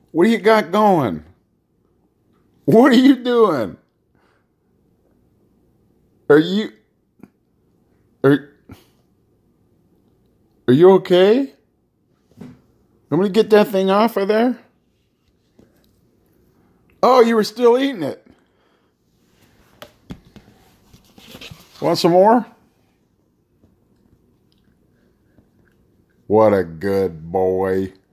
What do you got going? What are you doing? Are you are are you okay? Want me to get that thing off of there? Oh, you were still eating it. Want some more? What a good boy.